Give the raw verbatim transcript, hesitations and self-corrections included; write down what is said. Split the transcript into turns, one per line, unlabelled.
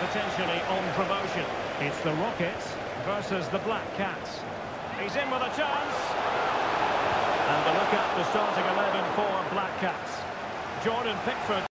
potentially on promotion. It's the Rockets versus the Black Cats. He's in with a chance. And a look at the starting eleven for Black Cats. Jordan Pickford.